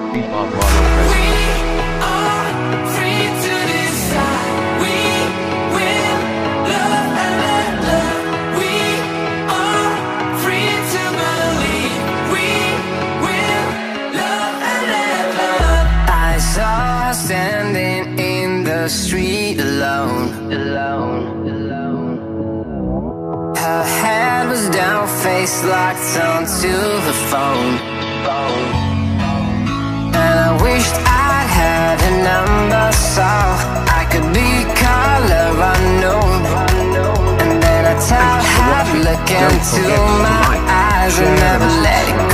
Bebop Rondo President. Standing in the street alone. Her head was down, face locked onto the phone. And I wished I'd had a number so I could be caller unknown. And then I tell her, look into my eyes and never let it go.